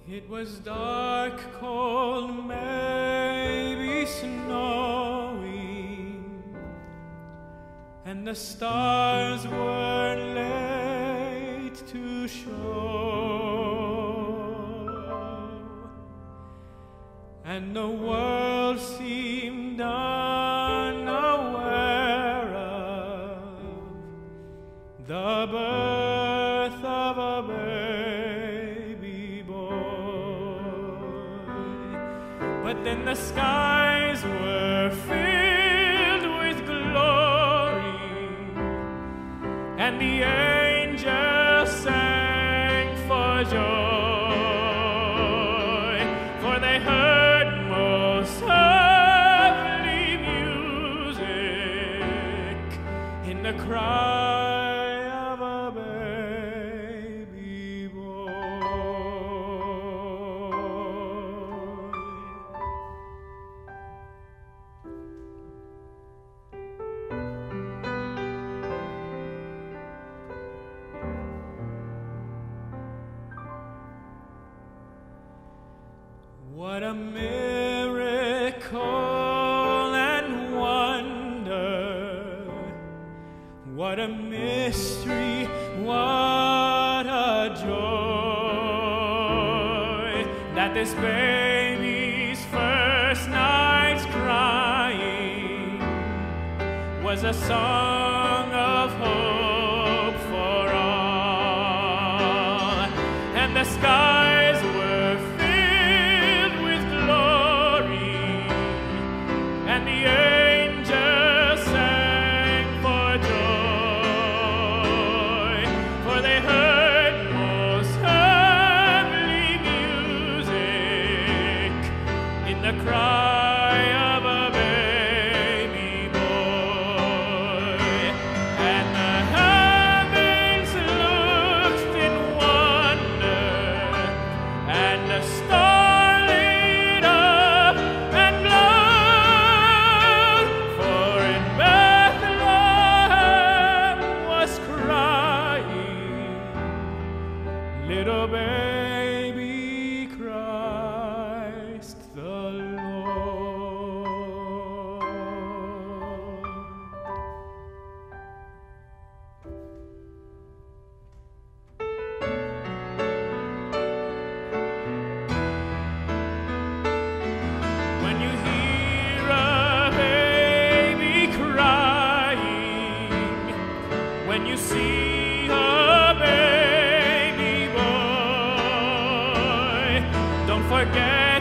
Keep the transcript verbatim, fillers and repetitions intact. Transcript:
It was dark, cold, maybe snowy, and the stars were late to show, and the world seemed unaware of the birth of a baby boy. But then the skies were filled with glory, and the angels sang for joy, for they heard most heavenly music in the cry of a baby boy. What a miracle and wonder, what a mystery, what a joy, that this baby's first night's crying was a song of hope for all, and the skies were filled with glory, and the angels sang for joy, for they heard most heavenly music in the cry of a baby boy. And the heavens looked in wonder, and the star lit up and glowed, for in Bethlehem was crying little baby Christ the Lord. When you hear a baby crying, when you see a baby boy, don't forget